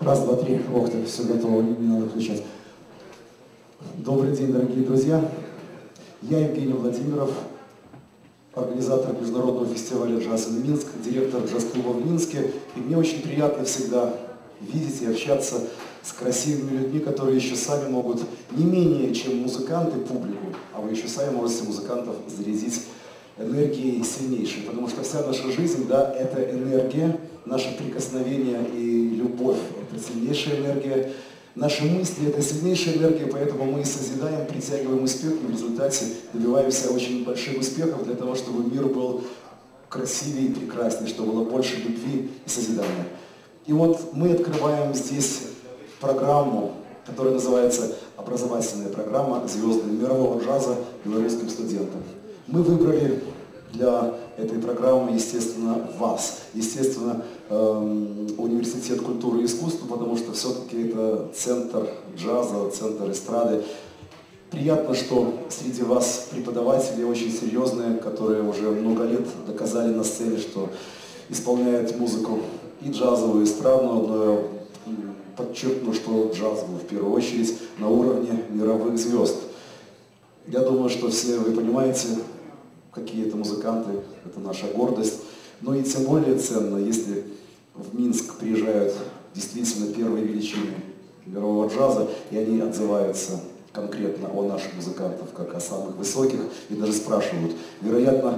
Раз, два, три. Ох ты, все готово, не надо включать. Добрый день, дорогие друзья. Я Евгений Владимиров, организатор международного фестиваля «Джаз in Минск», директор джаз-клуба в Минске. И мне очень приятно всегда видеть и общаться с красивыми людьми, которые еще сами могут не менее, чем музыканты, публику, а вы еще сами можете музыкантов зарядить энергией сильнейшей. Потому что вся наша жизнь, да, это энергия, наше прикосновение и любовь – это сильнейшая энергия. Наши мысли – это сильнейшая энергия, поэтому мы созидаем, притягиваем успех, и в результате добиваемся очень больших успехов для того, чтобы мир был красивее и прекраснее, чтобы было больше любви и созидания. И вот мы открываем здесь программу, которая называется «Образовательная программа «Звезды мирового джаза белорусским студентам». Мы выбрали для этой программы, естественно, вас, естественно, Университет культуры и искусства, потому что все-таки это центр джаза, центр эстрады. Приятно, что среди вас преподаватели очень серьезные, которые уже много лет доказали на сцене, что исполняют музыку и джазовую, и эстрадную, но я подчеркну, что джазовую в первую очередь на уровне мировых звезд. Я думаю, что все вы понимаете, какие это музыканты, это наша гордость. Но и тем более ценно, если в Минск приезжают действительно первые величины мирового джаза, и они отзываются конкретно о наших музыкантах, как о самых высоких, и даже спрашивают. Вероятно,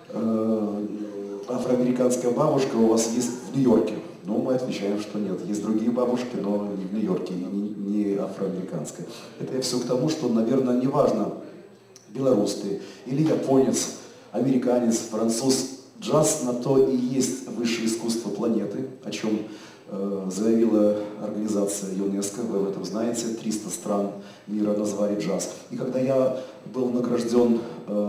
афроамериканская бабушка у вас есть в Нью-Йорке. Но мы отвечаем, что нет. Есть другие бабушки, но не в Нью-Йорке, и не афроамериканская. Это я все к тому, что, наверное, неважно, белорус ты или японец, американец, француз, джаз на то и есть высшее искусство планеты, о чем заявила организация ЮНЕСКО, вы об этом знаете, 300 стран мира назвали джаз. И когда я был награжден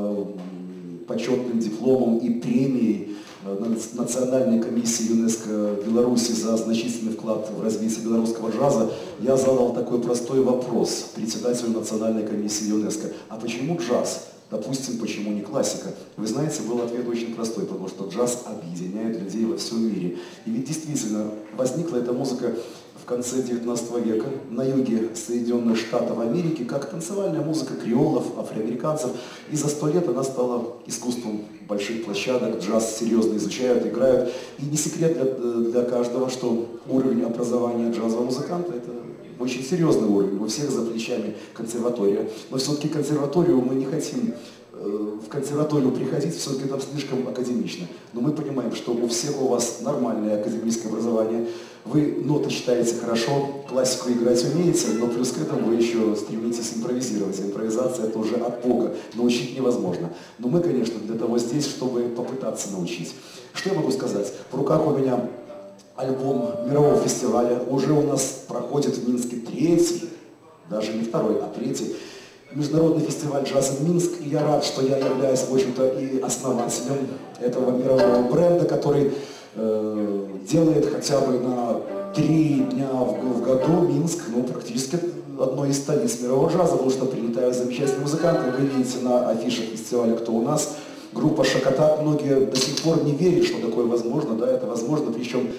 почетным дипломом и премией Национальной комиссии ЮНЕСКО Беларуси за значительный вклад в развитие белорусского джаза, я задал такой простой вопрос председателю Национальной комиссии ЮНЕСКО. А почему джаз? Допустим, почему не классика? Вы знаете, был ответ очень простой, потому что джаз объединяет людей во всем мире. И ведь действительно возникла эта музыка в конце 19 века на юге Соединенных Штатов Америки как танцевальная музыка креолов, афроамериканцев. И за 100 лет она стала искусством больших площадок, джаз серьезно изучают, играют. И не секрет для каждого, что уровень образования джазового музыканта – это очень серьезный уровень, у всех за плечами консерватория. Но все-таки консерваторию мы не хотим, в консерваторию приходить, все-таки там слишком академично. Но мы понимаем, что у всех у вас нормальное академическое образование, вы ноты читаете хорошо, классику играть умеете, но плюс к этому вы еще стремитесь импровизировать. Импровизация это уже от Бога, научить невозможно. Но мы, конечно, для того здесь, чтобы попытаться научить. Что я могу сказать? В руках у меня альбом мирового фестиваля, уже у нас проходит в Минске третий, даже не второй, а третий, международный фестиваль «Джаз in Минск». И я рад, что я являюсь, в общем-то, и основателем этого мирового бренда, который делает хотя бы на 3 дня в году Минск, ну, практически одной из столиц мирового джаза, потому что прилетают замечательные музыканты. Вы видите на афишах фестиваля, кто у нас. Группа «Шакатак», многие до сих пор не верят, что такое возможно, да, это возможно, причем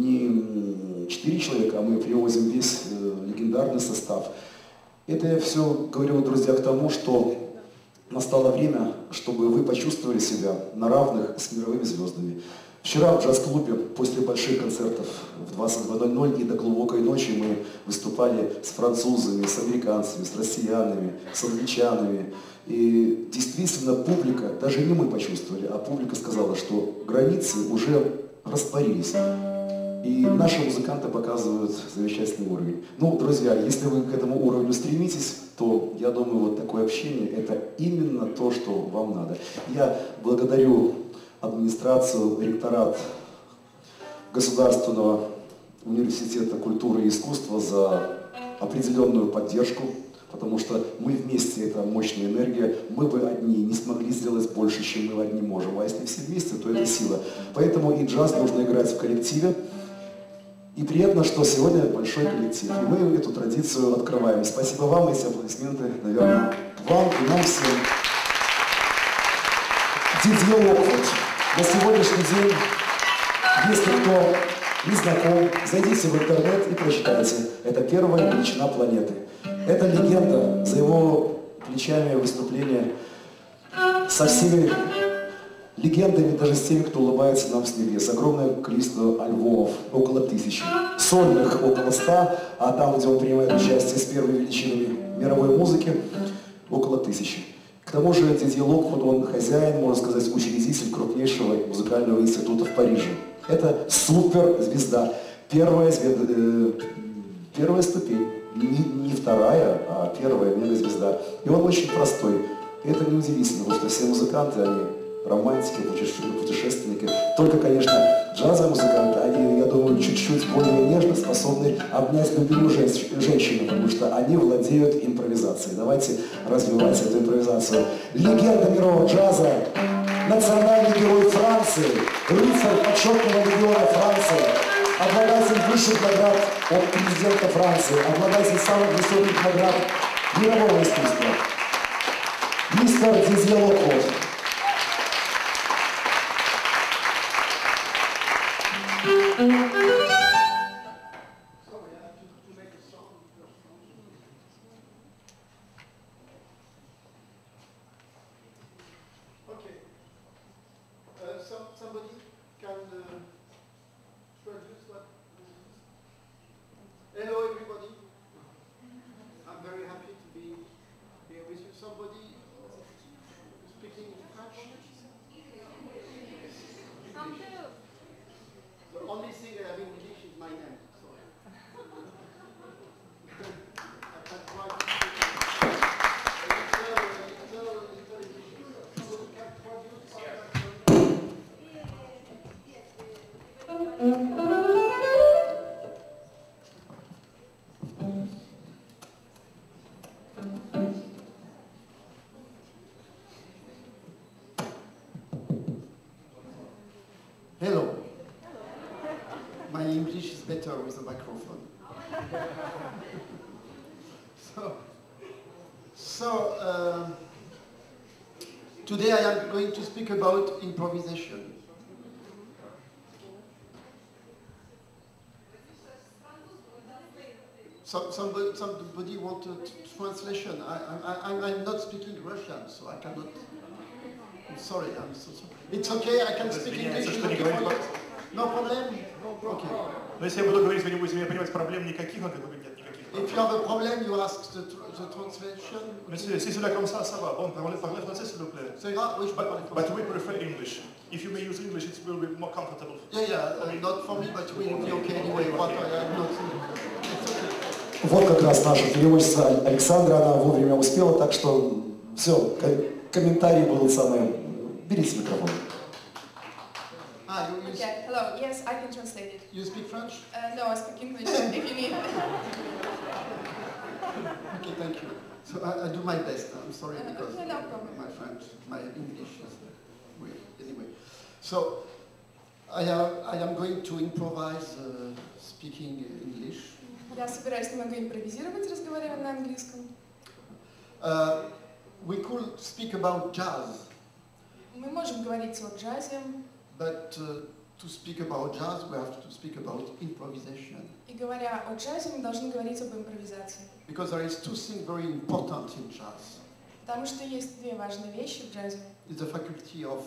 не 4 человека, а мы привозим весь легендарный состав. Это я все говорю, друзья, к тому, что настало время, чтобы вы почувствовали себя на равных с мировыми звездами. Вчера в джаз-клубе после больших концертов в 22:00 и до глубокой ночи мы выступали с французами, с американцами, с россиянами, с англичанами. И действительно публика, даже не мы почувствовали, а публика сказала, что границы уже растворились. И наши музыканты показывают замечательный уровень. Ну, друзья, если вы к этому уровню стремитесь, то, я думаю, вот такое общение – это именно то, что вам надо. Я благодарю администрацию, ректорат Государственного университета культуры и искусства за определенную поддержку, потому что мы вместе – это мощная энергия, мы бы одни не смогли сделать больше, чем мы одни можем, а если все вместе, то это сила. Поэтому и джаз нужно играть в коллективе. И приятно, что сегодня большой коллектив, и мы эту традицию открываем. Спасибо вам, эти аплодисменты, наверное, вам и нам всем. Дидье Локвуд. На сегодняшний день, если кто не знаком, зайдите в интернет и прочитайте. Это первая величина планеты. Это легенда, за его плечами выступления со всеми легендами, даже с теми, кто улыбается нам с небес. Огромное количество альбомов, около 1000. Сольных около 100, а там, где он принимает участие с первыми величинами мировой музыки, около 1000. К тому же Дидье Локвуд, он хозяин, можно сказать, учредитель крупнейшего музыкального института в Париже. Это суперзвезда. Первая ступень. Не вторая, а первая мегазвезда. И он очень простой. И это неудивительно, потому что все музыканты, они романтики, путешественники. Только, конечно, джазовые музыканты, они, я думаю, чуть-чуть более нежно способны обнять любимую женщину, потому что они владеют импровизацией. Давайте развивать эту импровизацию. Легенда мирового джаза, национальный герой Франции, рыцарь почетного легиона Франции, обладатель высших наград от президента Франции, обладатель самых высоких наград мирового искусства. Мистер Дидье Локвуд. Somebody can produce what? Hello everybody. I'm very happy to be here with you. Somebody speaking French? The only thing I have in English is my name. So I can try to speak. Hello. My English is better with a microphone. Today I am going to speak about improvisation. Somebody wanted translation. I'm not speaking Russian, so I cannot. I'm sorry, I'm so sorry. It's okay, I can speak English. No problem? Okay. Но если я буду говорить, вы не будете меня понимать, проблем никаких, он как бы нет никаких проблем. If you have a problem, you ask the translation. Monsieur, si cela comme ça va. Bon, parlez français s'il vous plaît. C'est grave, oui, je peux parler français. But we prefer English. If you may use English, it will be more comfortable. Yeah, not for me, but we will be okay anyway. What I'm not. Вот как раз наша переводчица Александра, она вовремя успела, так что все, комментарии будут самые. Берите микрофон. Okay, hello. Yes, I can translate it. You speak French? No, I speak English if you need. Okay, thank you. So I do my best. I'm sorry because no problem. my French, my English is weird. Anyway, so I am going to improvise speaking English. Я собираюсь немного импровизировать, разговаривая на английском. We could speak about jazz. Мы можем говорить о джазе. But to speak about jazz, we have to speak about improvisation. И говоря о джазе, мы должны говорить об импровизации. Because there is two things very important in jazz. Потому что есть две важные вещи в джазе. It's the faculty of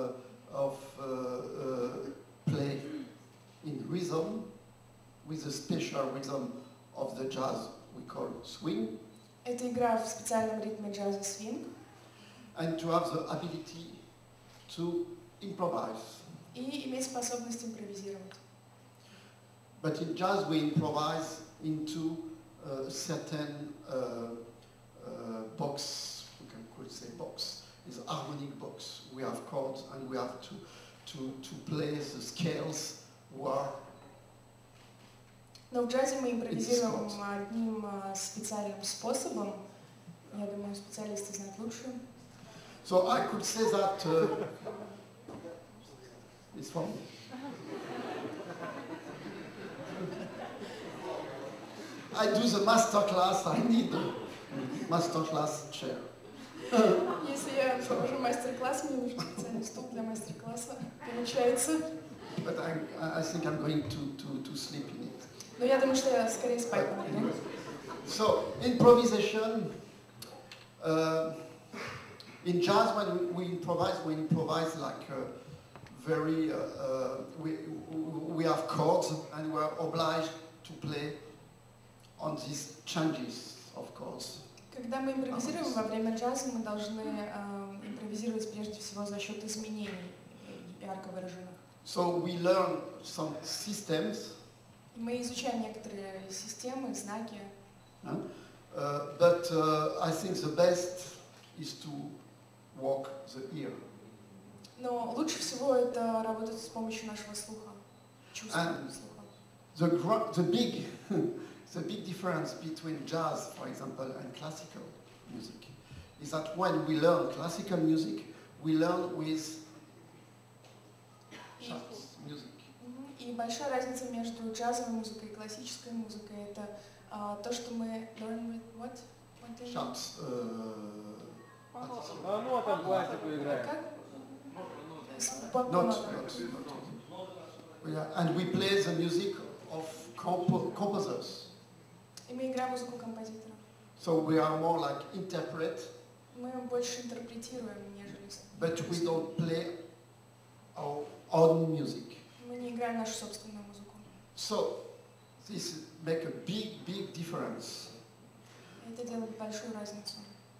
play in rhythm, with a special rhythm of the jazz we call swing. Это игра в специальном ритме джаза свинг. And to have the ability to improvise. И иметь способность импровизировать. But in jazz we improvise into a certain box, we could say box, is harmonic box. We have chords and we have to play the scales who are. Но в джазе мы импровизируем одним специальным способом. Я думаю, специалисты знают лучше. So I could say that it's fun. I do the master class, I need a master class chair. Если я провожу мастер-класс, мне нужен специальный стул для мастер-класса. Получается. but I think I'm going to sleep in it. Но я думаю, что я скорее спать буду. So, improvisation. In jazz, when we improvise like very. We have chords, and we are obliged to play on these changes of chords. Когда мы импровизируем во время джаза, мы должны импровизировать прежде всего за счет изменений, ярко выраженных. So we learn some systems. Мы изучаем некоторые системы, знаки. But I think the best is to work the ear. Но лучше всего это работать с помощью нашего слуха, чувства слуха. The big difference between jazz, for example, and classical music is that when we learn classical music, we learn with charts music. И большая разница между джазовой музыкой и классической музыкой – это то, что мы learn with what? Charts. Ну, там классику играем. Not. And we play the music of composers. И мы играем музыку композиторов. So we are more like interpret. Мы больше интерпретируем, нежели. But we don't play our own music. Мы не играем нашу собственную музыку. So this make a big difference. Это делает большую разницу.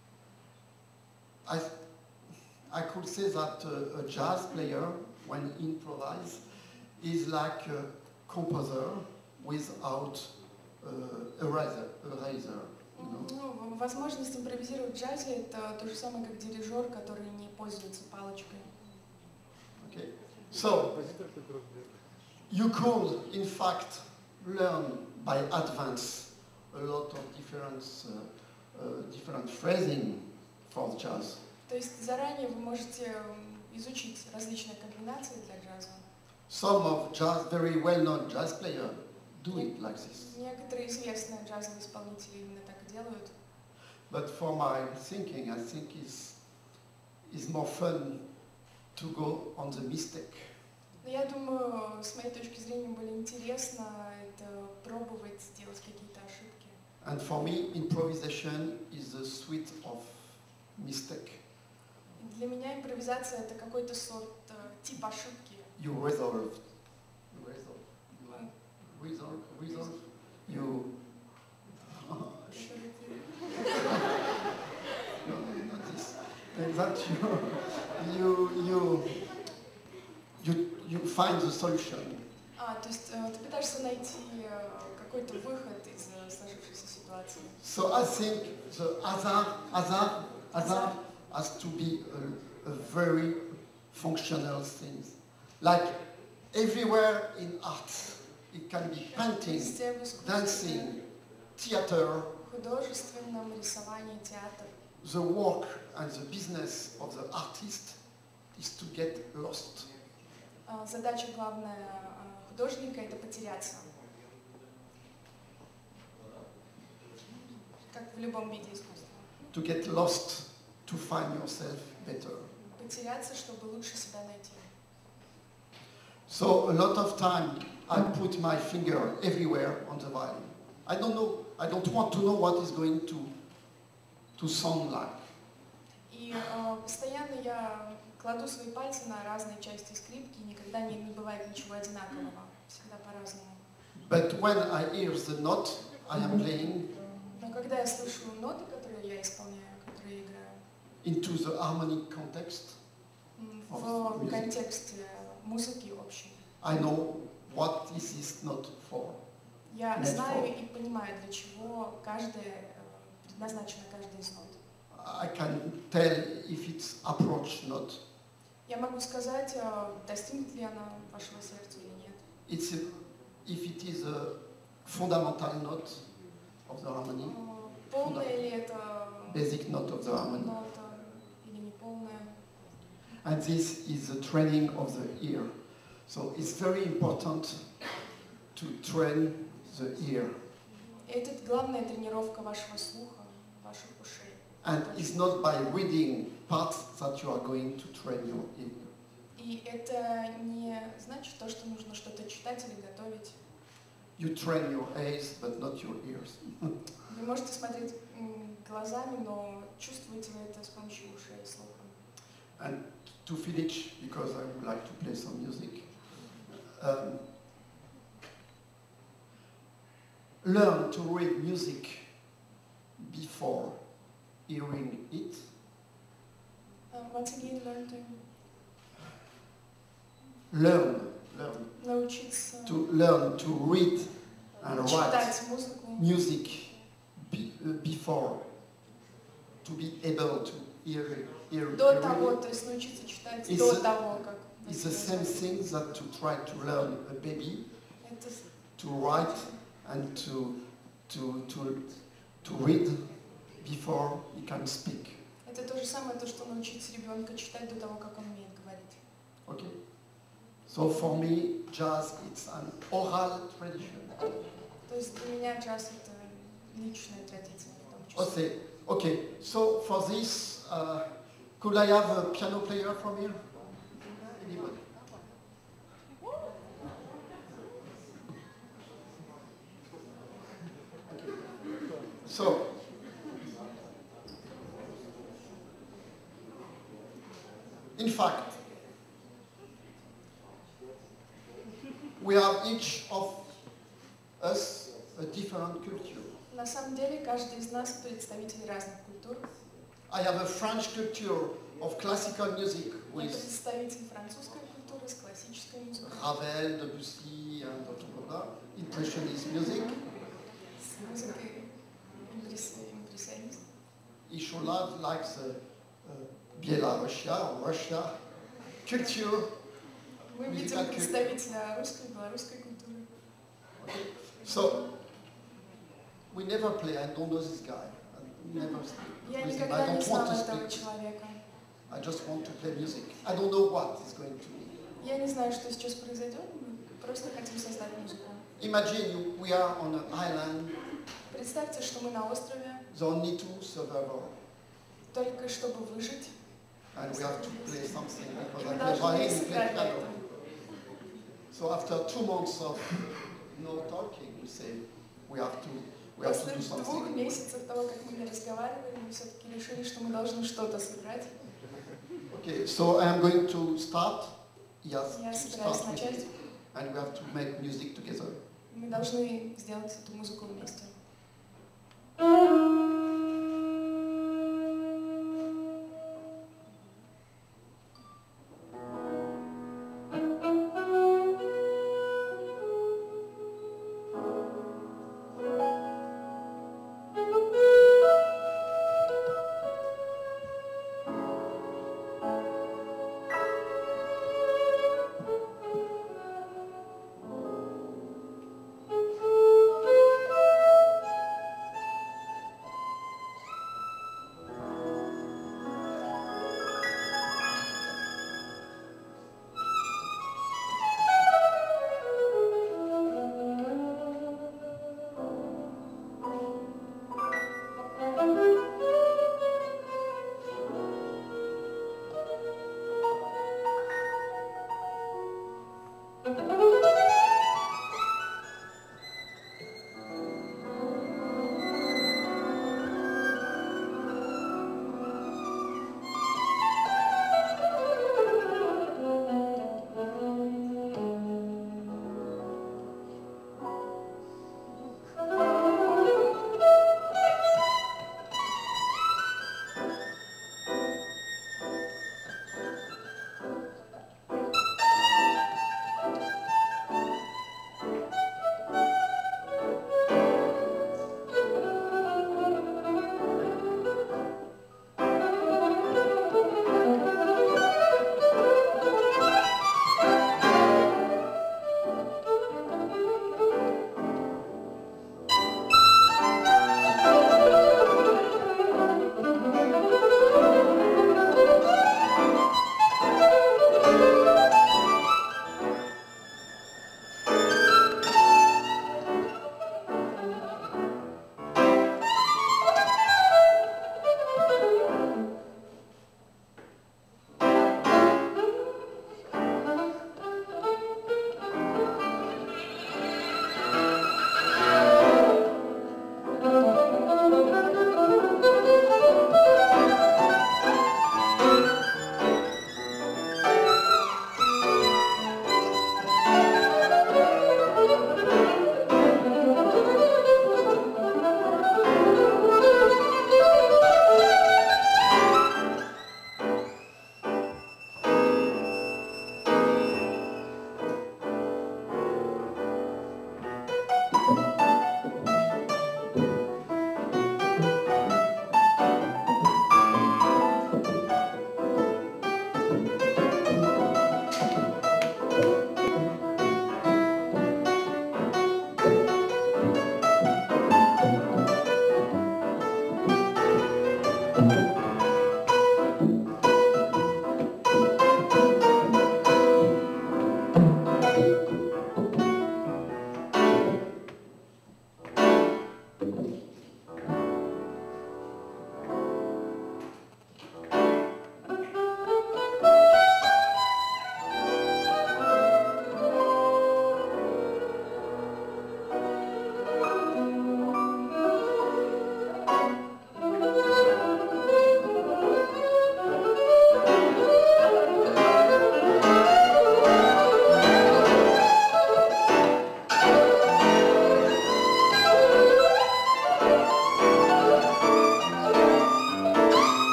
I could say that a jazz player, when he improvises, is like a composer without eraser. Ну, возможность импровизировать в джазе – это то же самое, как дирижер, который не пользуется палочкой. Okay. So you could, in fact, learn by advance a lot of different phrasing for jazz. То есть заранее вы можете изучить различные комбинации для джаза. Some of jazz, very well-known jazz players do it like this. Некоторые известные джазовые исполнители именно так и делают. But for my thinking, I think it's more fun to go on the mistake. Но я думаю, с моей точки зрения, более интересно это пробовать делать какие-то ошибки. And for me, improvisation is the sweet of mistake. Для меня импровизация это какой-то сорт тип ошибки. You resolve. You. No, not this. And that you find the solution. То есть ты пытаешься найти какой-то выход из сложившейся ситуации. So I think the hazard has to be a very functional thing. Like everywhere in art, it can be painting, dancing, theater. Художественном рисовании, театр. The work and the business of the artist is to get lost. Задача главная художника – это потеряться. Как в любом виде искусства. To get lost, to find yourself better. Потеряться, чтобы лучше себя найти. So a lot of time I put my finger everywhere on the violin. I don't know, I don't want to know what is going to sound like. И постоянно я кладу свои пальцы на разные части скрипки, никогда не бывает ничего одинакового, всегда по-разному. But when I hear the note I am playing, но когда я слышу ноты, которые я исполняю, которые я играю, into the harmonic context, в контексте музыки общей, I know what this is not for. Я знаю и понимаю, для чего предназначена каждая из нот. I can tell if it's approach not. Я могу сказать, достигнет ли она вашего сердца или нет. If it is a fundamental note of the harmony, полная ли это basic note of the harmony. Нота или не полная. And this is the training of the ear. So it's very important to train the ear. Это главная тренировка вашего слуха, ваших ушей. And it's not by reading parts that you are going to train your ear. И И это не значит то, что нужно что-то читать или готовить. You train your eyes, but not your ears. Вы можете смотреть глазами, но чувствуете вы это с помощью ушей и слуха. And to finish, because I would like to play some music, learn to read music before hearing it. Once again, Learn научиться to read and write читать музыку music before to be able to hear до того, it. то есть научиться читать It's до a- того, как It's the same thing that to try to learn a baby это to write and to read before he can speak. это то же самое, то, что научить ребенка читать до того, как он умеет говорить. Okay. So for me, jazz it's an oral tradition. То есть для меня джаз это личная традиция в том числе. Okay. So for this, could I have a piano player from here? Anybody? So, in fact, we have each of us a different culture. На самом деле, каждый из нас представитель разных культур. I have a French culture of classical music Я with представитель французской культуры с классической музыкой, Ravel, Debussy, and blah, blah, blah, impressionist music. с музыкой импрессионист. Ishola likes Belarusia or Russia culture. Мы Музыкальная видим представителя русской и белорусской культуры. So, we never play. I don't know this guy. I never Я with him. никогда I не don't want знала to этого speak. человека. I just want to play music. I don't know what is going to be. Я не знаю, что сейчас произойдет, мы просто хотим создать музыку. Imagine we are on an island, Представьте, что мы на острове, the only two survivors, только чтобы выжить. and we have to play something И because мы I play должны violin, you play сыграть на piano. этом. So after 2 months of no talking, we say we have to do После 2 something. месяцев того, как мы не разговаривали, мы все-таки решили, что мы должны что-то сыграть. Okay, so I am going to start. Yes, Я to собираюсь start with начать. it, and we have to make music together. Мы должны сделать эту музыку вместе.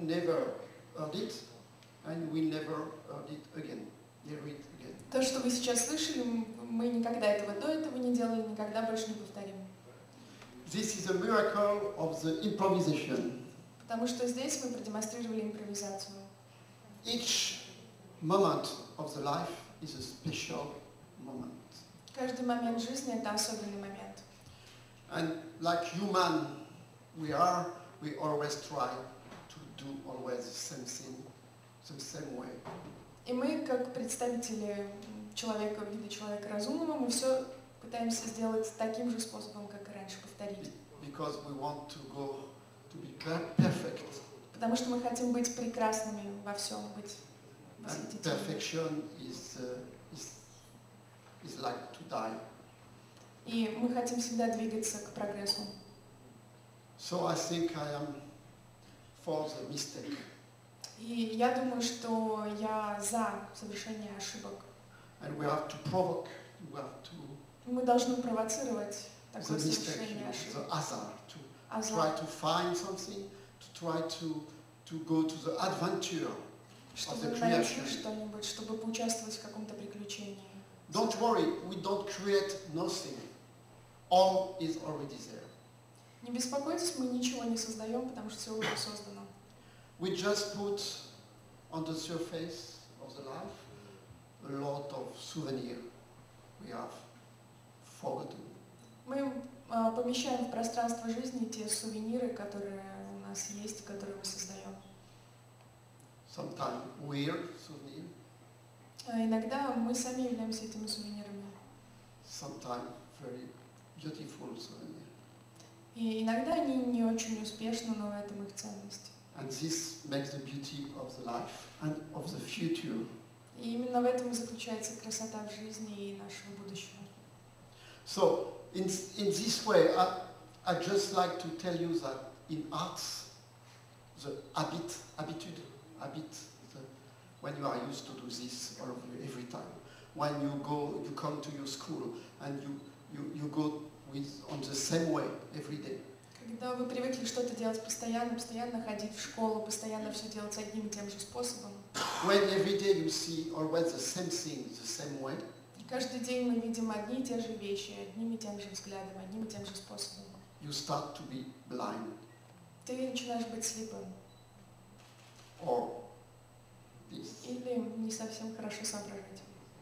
never heard it, and we never heard it again. Hear it again. То, что вы сейчас слышали, мы никогда этого до этого не делали, никогда больше не повторим. This is a miracle of the improvisation. Потому что здесь мы продемонстрировали импровизацию. Each moment of the life is a special moment. Каждый момент жизни – это особенный момент. And like human we always try to do always the same thing, the same way. И мы, как представители человека, вида человека разумного, мы все пытаемся сделать таким же способом, как и раньше, повторить. Because we want to be perfect. Потому что мы хотим быть прекрасными во всем, быть And восхитительными. perfection is like to die. И мы хотим всегда двигаться к прогрессу. So I think I am for the mistake. И я думаю, что я за совершение ошибок. And we have to provoke, we have to Мы должны провоцировать the такое mistake, совершение ошибок. the hazard, to Азарт. try to find something, to try to go to the adventure. Чтобы the найти creation. что-нибудь, чтобы поучаствовать в каком-то приключении. Don't worry, we don't create nothing. All is already there. Не беспокойтесь, мы ничего не создаем, потому что все уже создано. We just put on the surface of the life a lot of souvenirs we have forgotten. Мы помещаем в пространство жизни те сувениры, которые у нас есть, которые мы создаем. Sometimes weird souvenirs, А иногда мы сами являемся этими сувенирами. sometimes very beautiful souvenirs. И иногда они не очень успешны, но в этом их ценность. And this makes the beauty of the life and of the future. И именно в этом и заключается красота в жизни и нашего будущего. So, in this way, I just like to tell you that in arts, the habit, when you are used to do this every time, when you come to your school and you go on the same way every day. Когда вы привыкли что-то делать постоянно, постоянно ходить в школу, постоянно все делать одним и тем же способом, When every day you see always the same thing, the same way, каждый день мы видим одни и те же вещи, одним и тем же взглядом, одним и тем же способом. you start to be blind Ты начинаешь быть слепым or this. или не совсем хорошо соображать.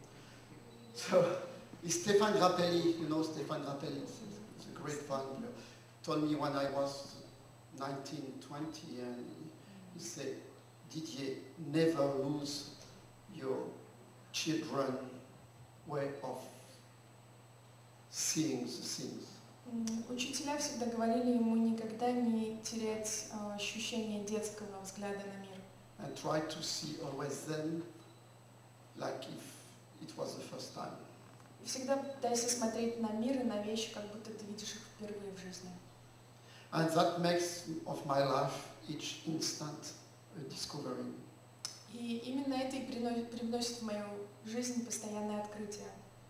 So, Stéphane Grappelli, you know Stéphane Grappelli, he's a great fan, told me when I was 19, 20, and he said, Didier, never lose your children way of seeing the things. Учителя всегда говорили ему никогда не терять ощущение детского взгляда на мир. And try to see always them like if it was the first time. И всегда пытайся смотреть на мир и на вещи, как будто ты видишь их впервые в жизни. And that makes of my life each instant a discovery. И именно это и привносит в мою жизнь постоянное открытие.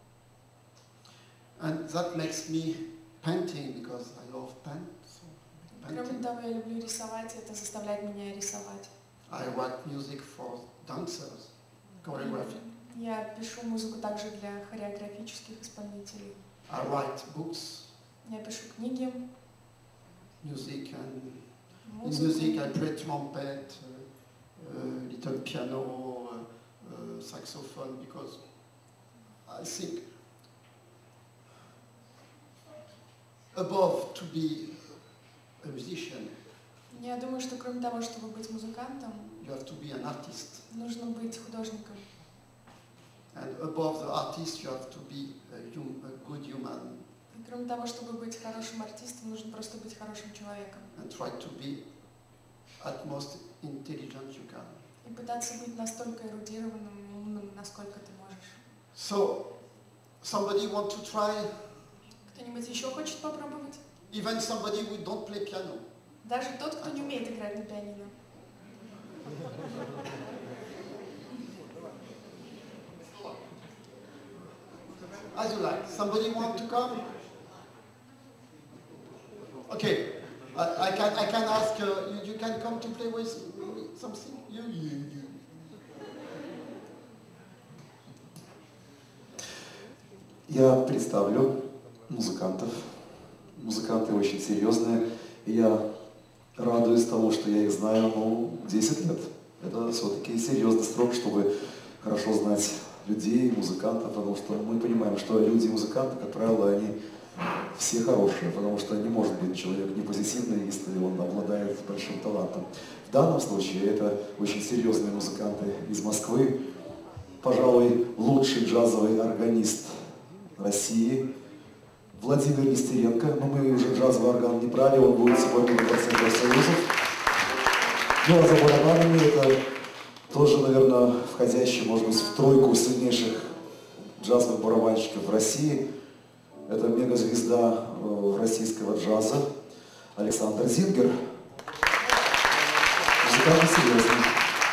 And that makes me painting because I love paint. So Кроме painting. того, я люблю рисовать, и это заставляет меня рисовать. I write music for dancers, choreography. Я пишу музыку также для хореографических исполнителей. I write books, Я пишу книги, music, and in музыку. music I play trumpet, little piano, saxophone, because I think above to be a musician, Я думаю, что кроме того, чтобы быть музыкантом, you have to be an artist. нужно быть художником. And above the artist, you have to be a good human И кроме того, чтобы быть хорошим артистом, нужно просто быть хорошим человеком. and try to be at most intelligent you can. И пытаться быть настолько эрудированным и умным, насколько ты можешь. So, somebody want to try? Кто-нибудь еще хочет попробовать? Even somebody who don't play piano. Даже тот, кто не умеет играть на пианино. As you like. Somebody want to come? Okay. I can ask you can come to play with me. something? You. Я представлю музыкантов. Музыканты очень серьезные. И я радуюсь тому, что я их знаю, 10 лет. Это все-таки серьезный срок, чтобы хорошо знать людей, музыкантов, потому что мы понимаем, что люди и музыканты, как правило, они все хорошие, потому что не может быть человек не позитивный, если он обладает большим талантом. В данном случае это очень серьезные музыканты из Москвы. Пожалуй, лучший джазовый органист России Владимир Нестеренко. Но мы уже джазовый орган не брали, он будет сегодня на Дворце профсоюзов. Ну а за барабанами это тоже, наверное, входящий, может быть, в тройку сильнейших джазовых барабанщиков в России. Это мегазвезда российского джаза Александр Зингер. Музыкально серьезный.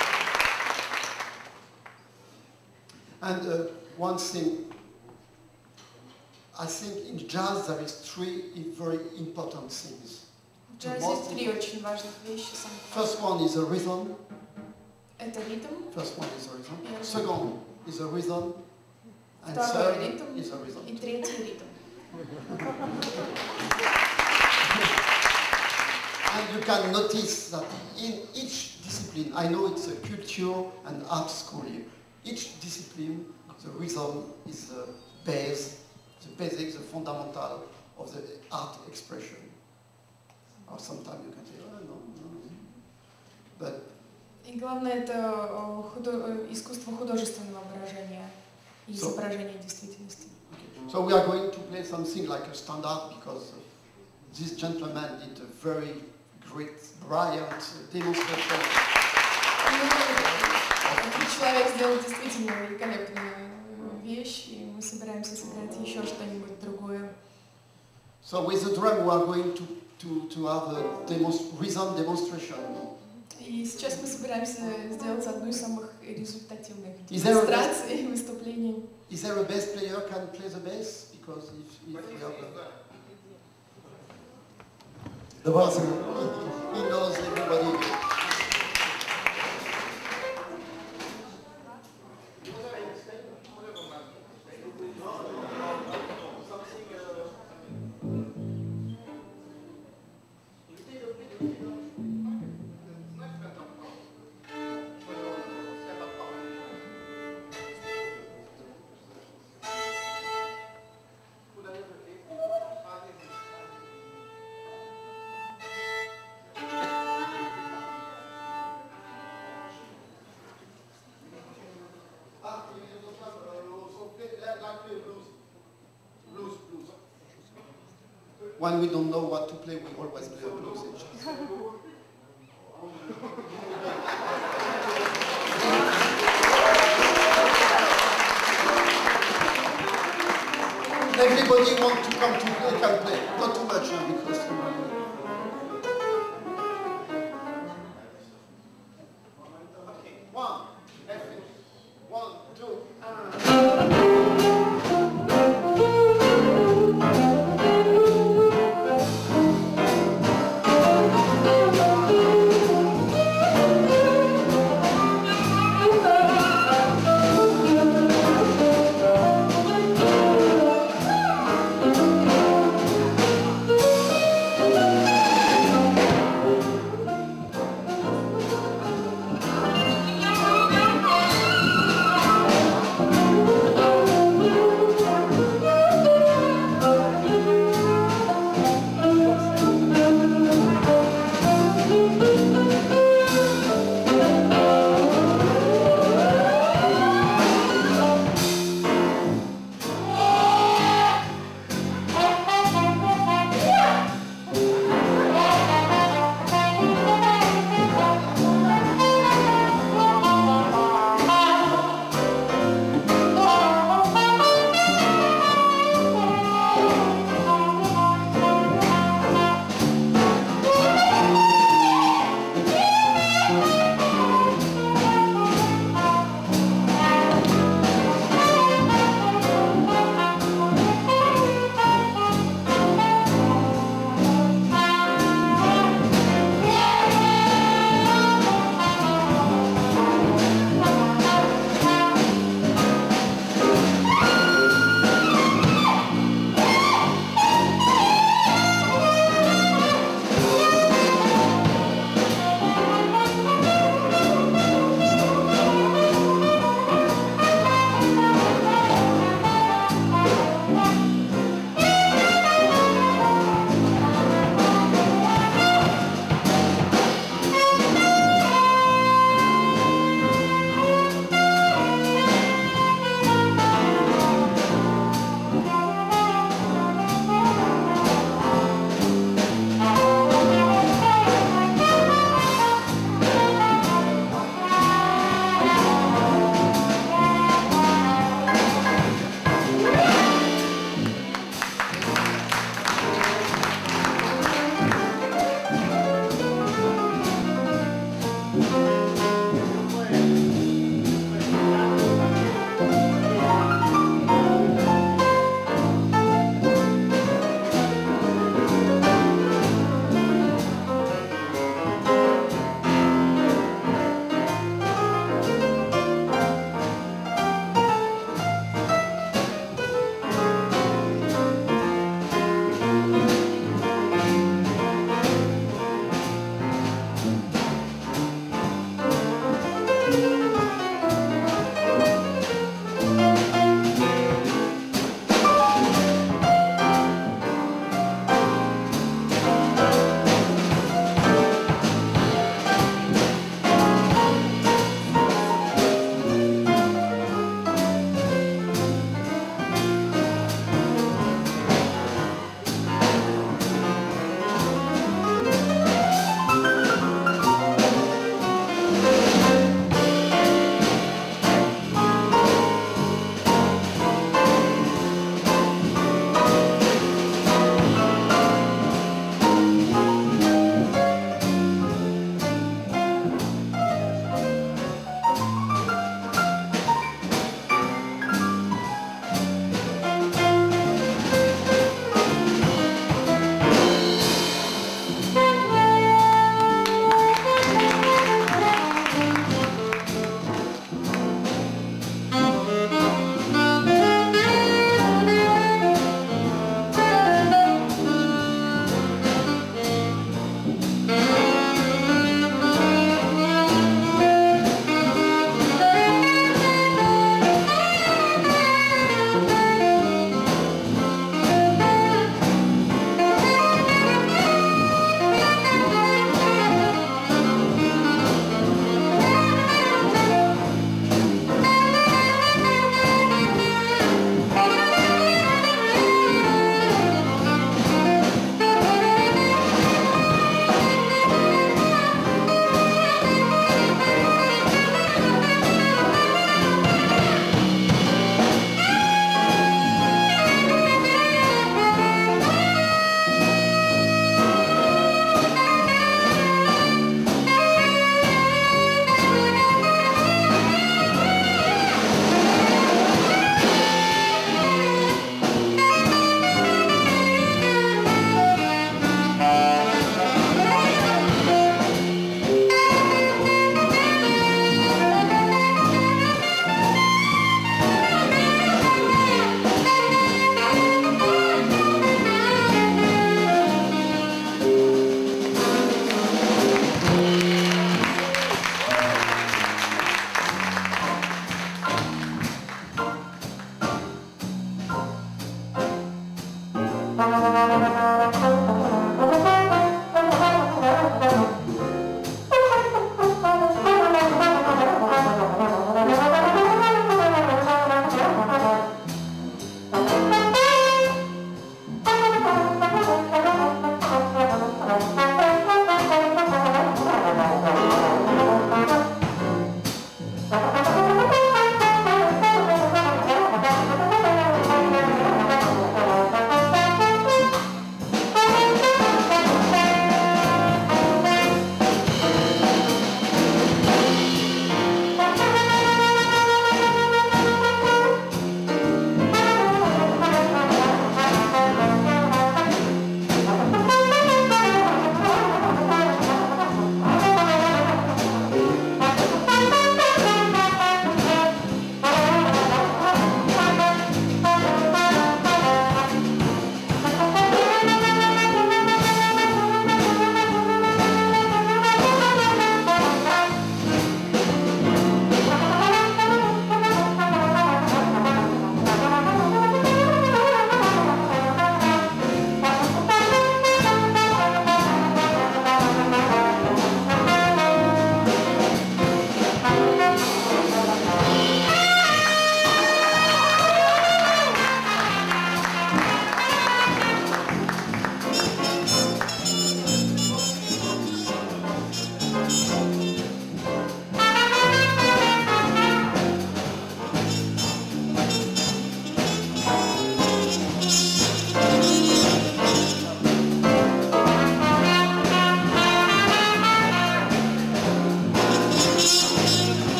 And one thing, I think in jazz there is three very important things. В джазе есть три очень важных вещи. First one is a rhythm. Это ритм. First one is a rhythm. Second is a rhythm. And Второй third ритм. is a rhythm. И третий ритм. And you can notice that in each discipline, I know it's a culture and art school here, each discipline, the rhythm is the base, the basic, the fundamental of the art expression. Or sometimes you can say, oh, no. But И главное это искусство художественного выражения и изображения действительности. So we are going to play something like a standard because this gentleman did a very great, brilliant demonstration. Этот человек сделал действительно великолепную вещь, и мы собираемся сыграть еще что-нибудь другое. So with the drum we are going to have a rhythm demonstration. И сейчас мы собираемся сделать одну из самых результативных демонстраций и выступлений. Is there a bass player can play the bass? Because if we have Давайте. he knows everybody. When we don't know what to play, we always play a blues. Everybody wants to come to play, can play. Not too much, because one, two.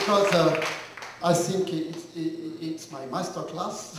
because I think it's my master class.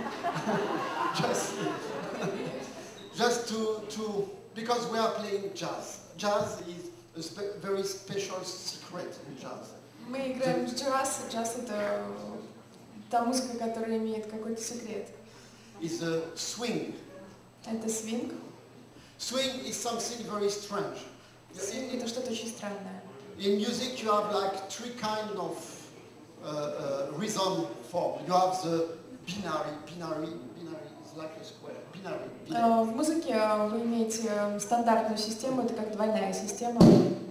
just to because we are playing jazz. Jazz is a very special secret in jazz. Мы играем в джаз. Джаз — это та музыка, которая имеет какой-то секрет. Is a swing. Это свинг. Swing is something very strange. Свинг — это что-то очень странное. In music, you have like three kind of rhythm form. You have the binary. Binary is like a square. Binary. В музыке вы имеете стандартную систему, это как двойная система.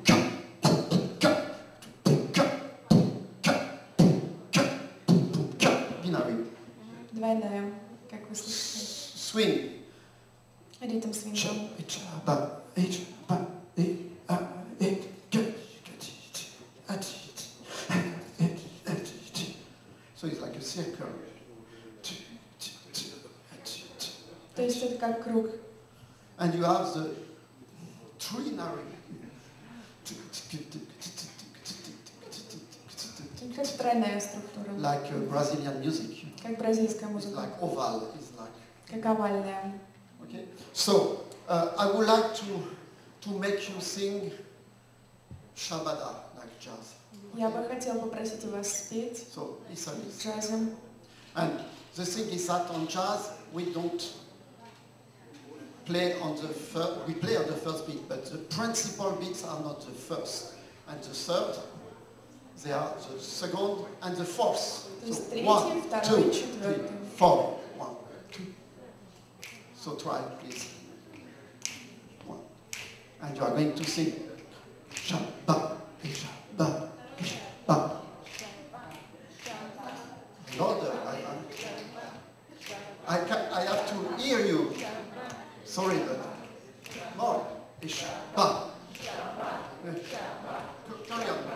Binary. Двойная, как вы слышите. Swing. Ритм свинга. So it's like a circle. То есть это как круг. And you have the trinary. Как тройная структура. Like Brazilian music. Как бразильская It's музыка. like oval. It's like. Как овальная. Okay. So I would like to make you sing Shabada like jazz. Я бы хотела попросить вас спеть So it's a в джазе. And the thing is that on jazz we don't play on the first. We play on the first beat, but the principal beats are not the first and the third. They are the second and the fourth. То есть So третий, 1, второй, 2, 3, четвертый. 4. 1, 2. So try, please. 1. And you are going to sing Shabba, Shabba, Shabba. Louder, I have to hear you. Sorry, but more. Shabba. Carry on.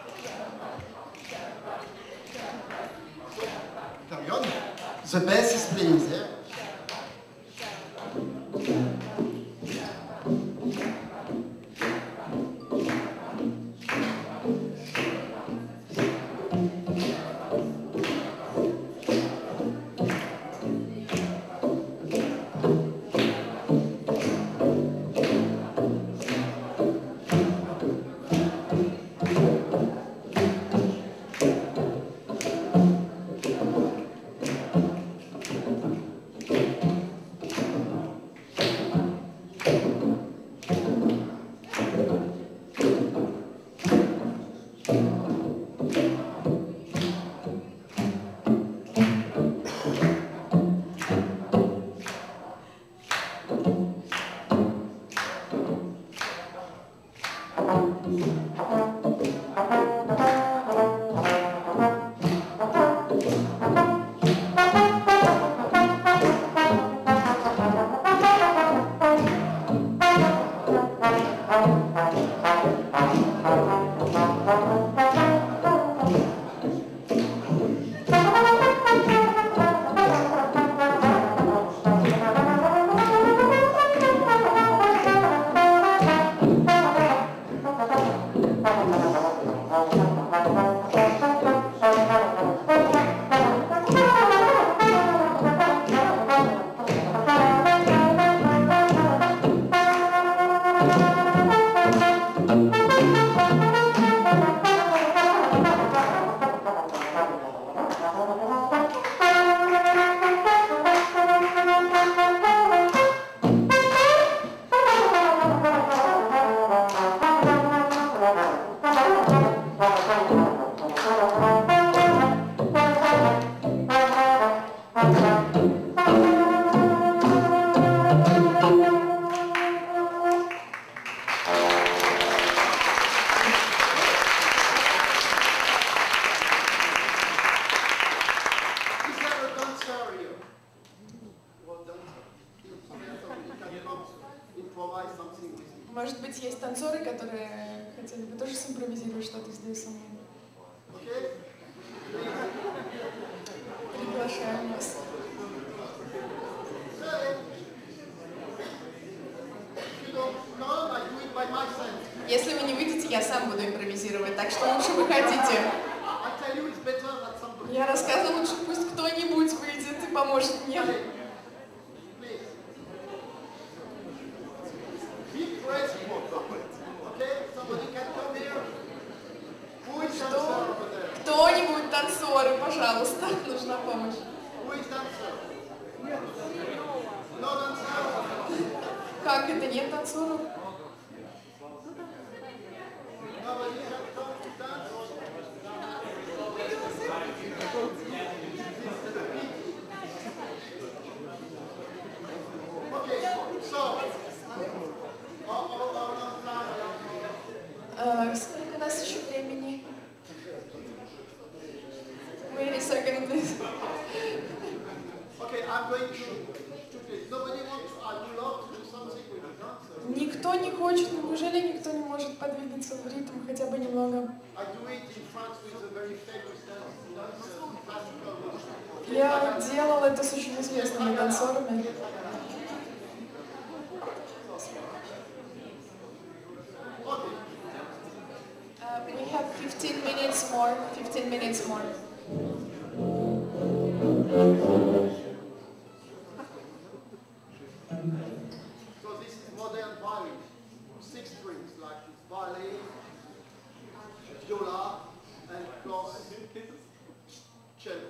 Carry on. The bass is playing there. Может быть, есть танцоры, которые хотели бы тоже симпровизировать что-то здесь со мной. Приглашаем вас. Если вы не выйдете, я сам буду импровизировать, так что лучше выходите. поможет мне. Please. Be graceful. Okay? Somebody can come here. Who is dancer over there? Кто-нибудь, танцоры, пожалуйста, нужна помощь. Who is dancer? No dancer? Как это, нет танцоров? Nobody can come to dance? Okay, so, Сколько у нас еще времени? Wait a second, please. okay, I'm going to play. Nobody wants, I would love to do something with the dancer. Никто не хочет, неужели никто не может подвигаться в ритм хотя бы немного? I do it in France with a very famous dancer, classical one. Я делала это с очень известными танцорами. We have 15 minutes more. 15 minutes more. So this is modern violin, 6 strings, like it's violin, viola, and plus cello.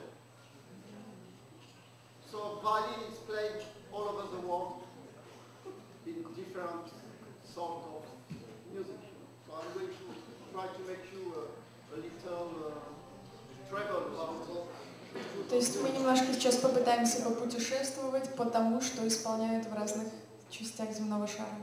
So violin is played all over the world in different sort of music. So I'm going to try to make you a little travel about all. То есть мы немножко сейчас попытаемся попутешествовать по тому, что исполняют в разных частях земного шара.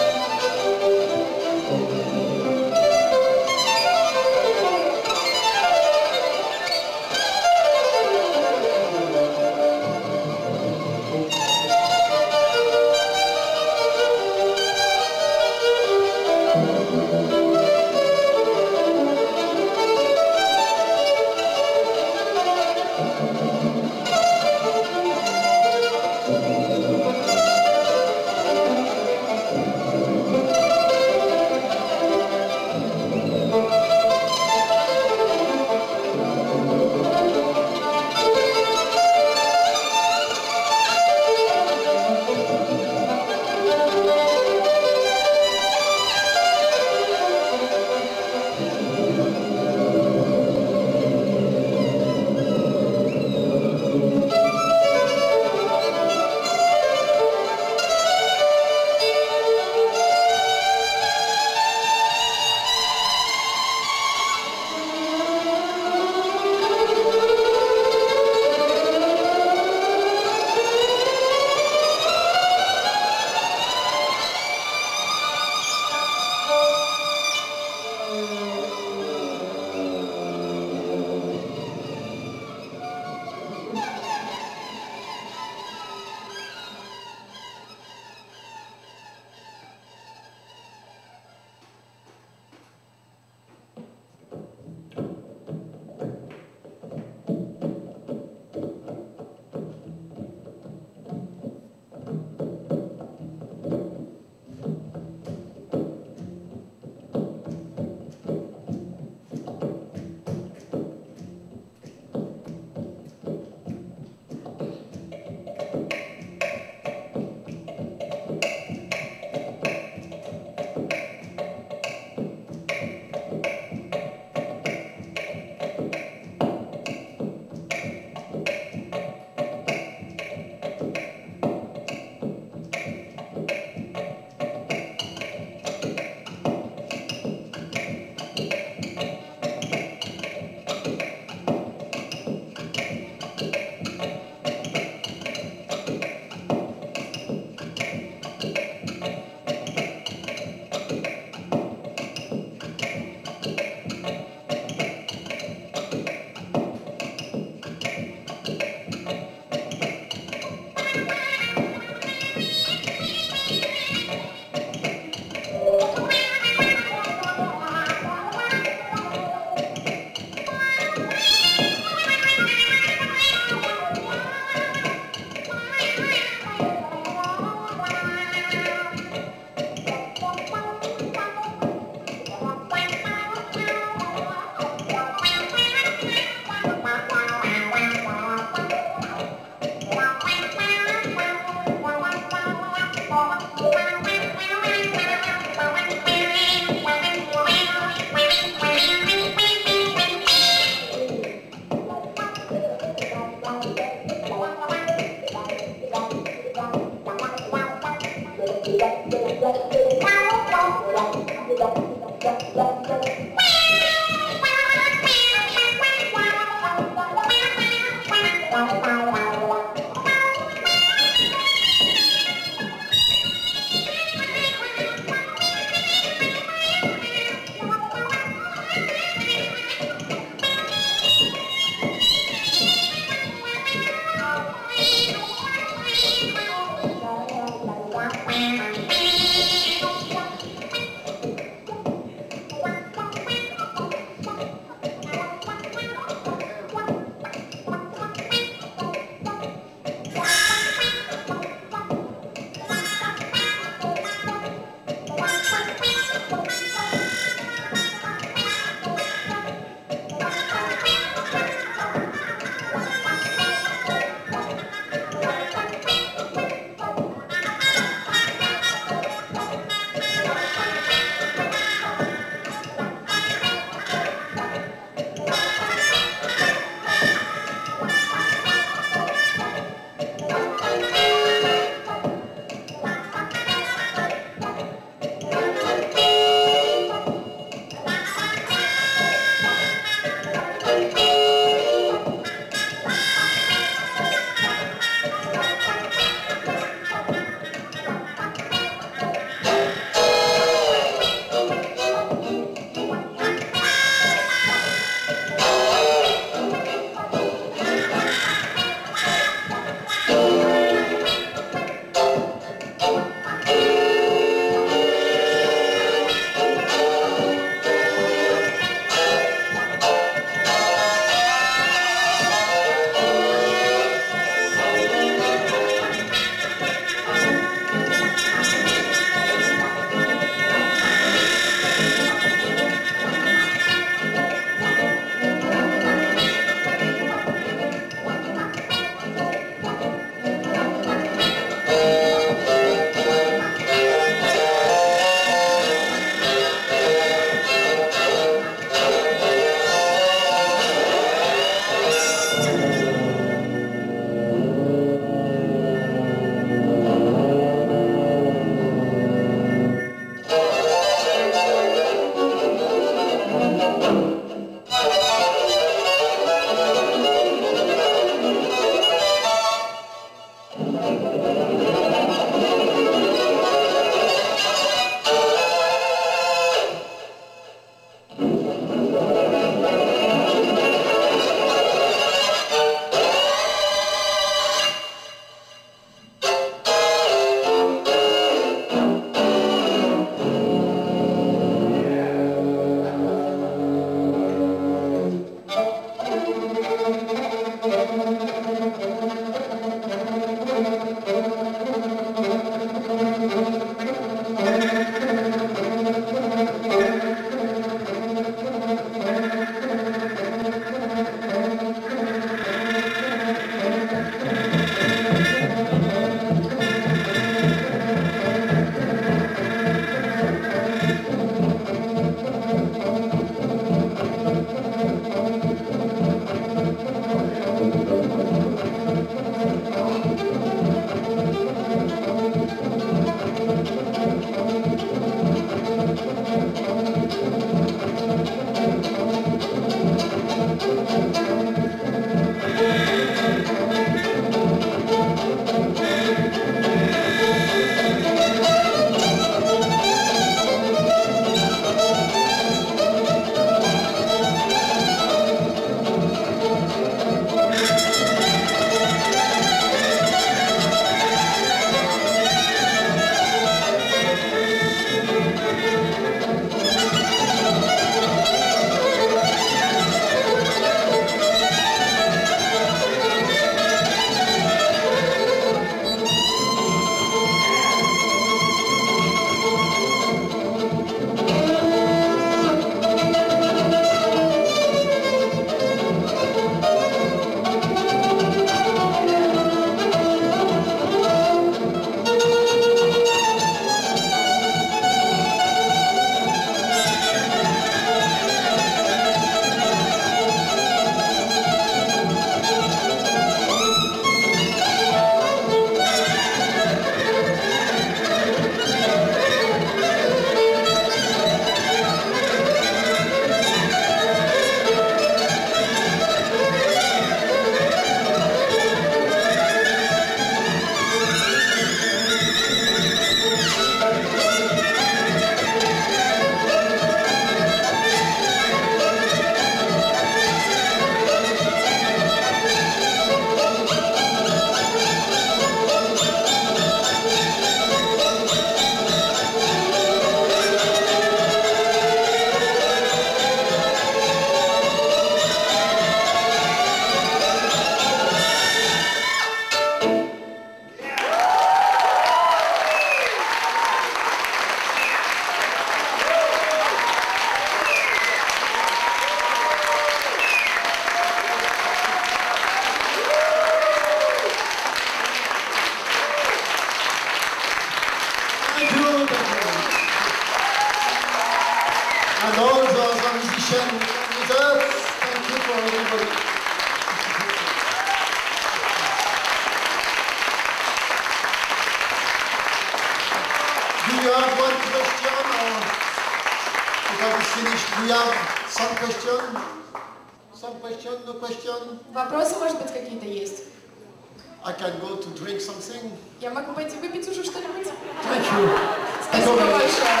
have one question or because it's finished? Do you have some question? Some question? No question? Вопросы, может быть, какие-то есть? I can go to drink something. Я могу пойти выпить уже что-нибудь? Thank you. Спасибо большое.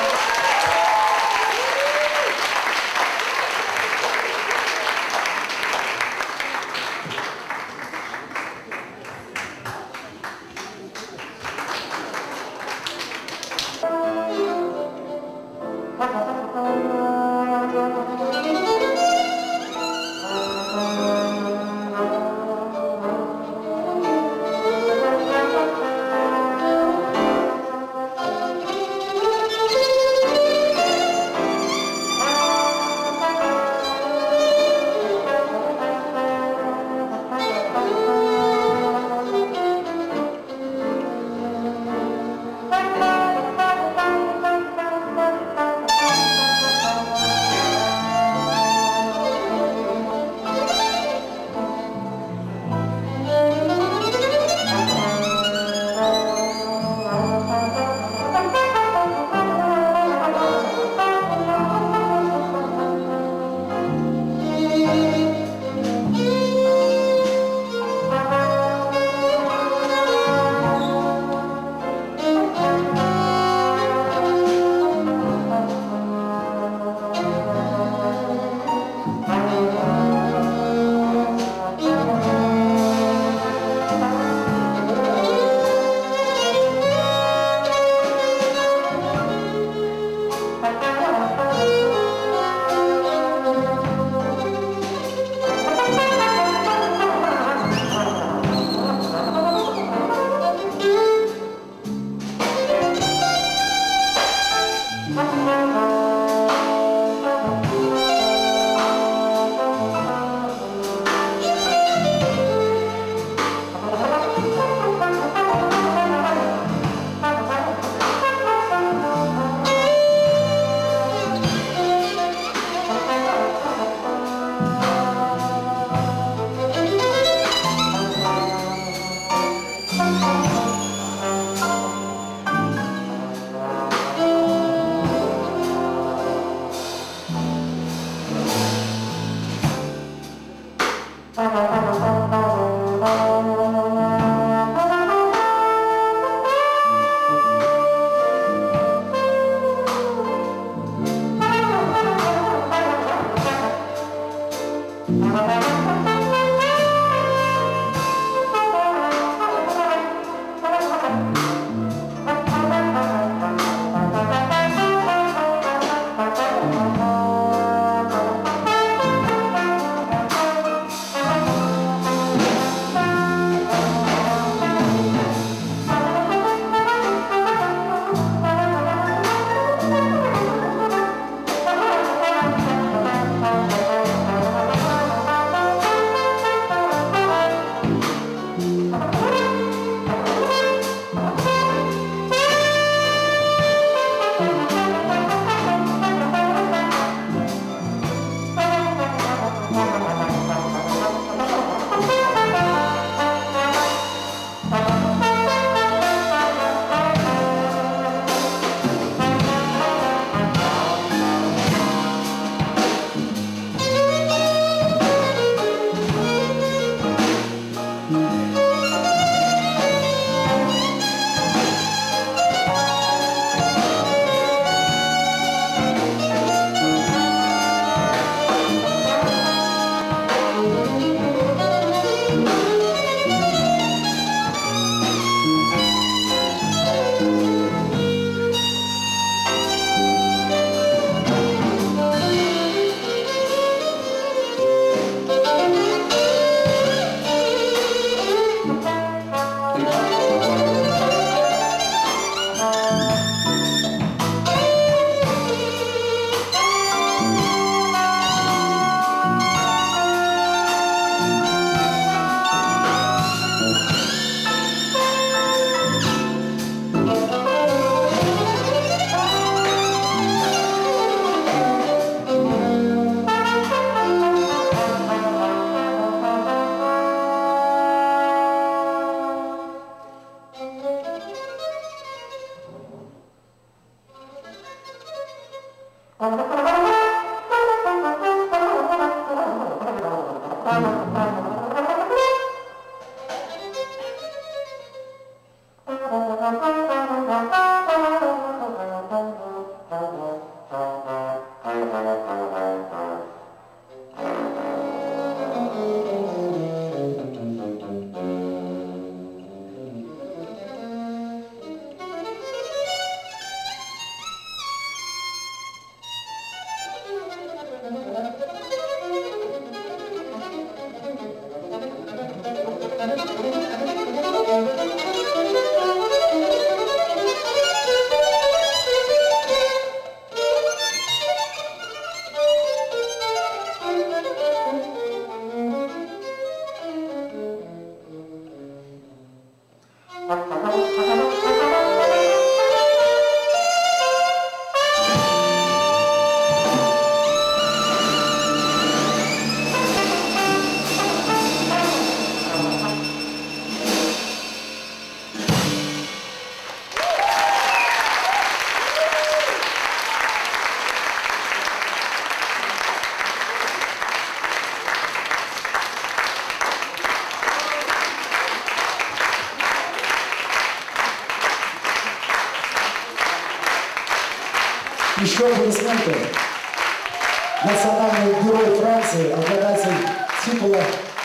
Еще аплодисменты. Национальный герой Франции, обладатель титула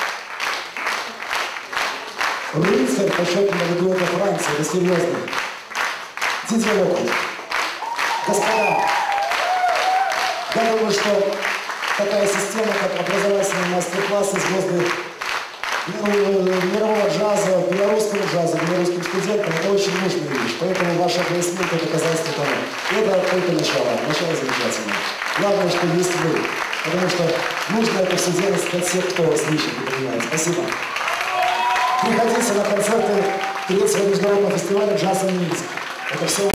рыцарь почетного легиона Франции. Это серьезно. Дидье Локвуд. Господа, я думаю, что такая система, как образовательные мастер-классы звезды мирового джаза, белорусскому джазу, белорусским студентам, это очень нужная вещь. Поэтому ваши аплодисменты — это доказательство того. Это только начало. Начало замечательное. Главное, что есть вы. Потому что нужно это все делать для тех, кто слышит и понимает. Спасибо. Приходите на концерты 3-го международного фестиваля «Джаз & Минск». Это все.